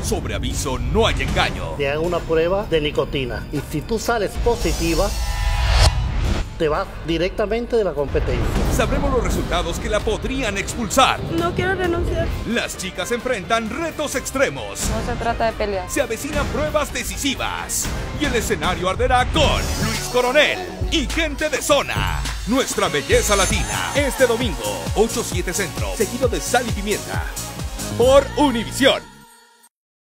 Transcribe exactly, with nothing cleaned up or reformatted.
Sobre aviso no hay engaño. Te hago una prueba de nicotina y si tú sales positiva, te vas directamente de la competencia. Sabremos los resultados que la podrían expulsar. No quiero renunciar. Las chicas enfrentan retos extremos. No se trata de pelear. Se avecinan pruebas decisivas. Y el escenario arderá con Luis Coronel y gente de zona. Nuestra belleza latina. Este domingo, ocho siete Centro, seguido de Sal y Pimienta. Por Univisión.